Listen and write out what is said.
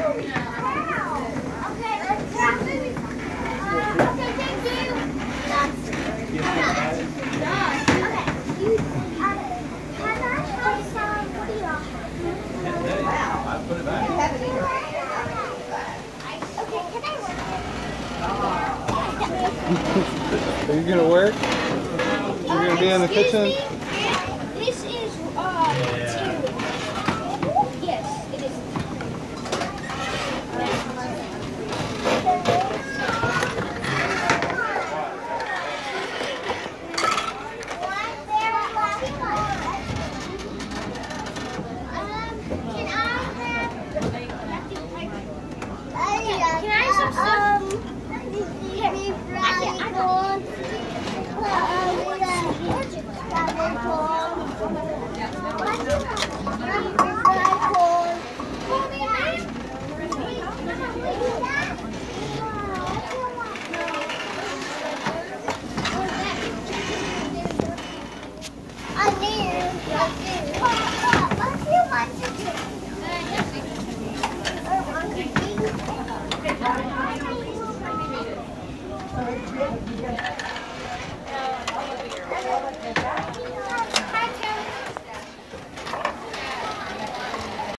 Are you gonna work? You're gonna be in the kitchen? This is yes, it is. Can I have some stuff? Here, I can.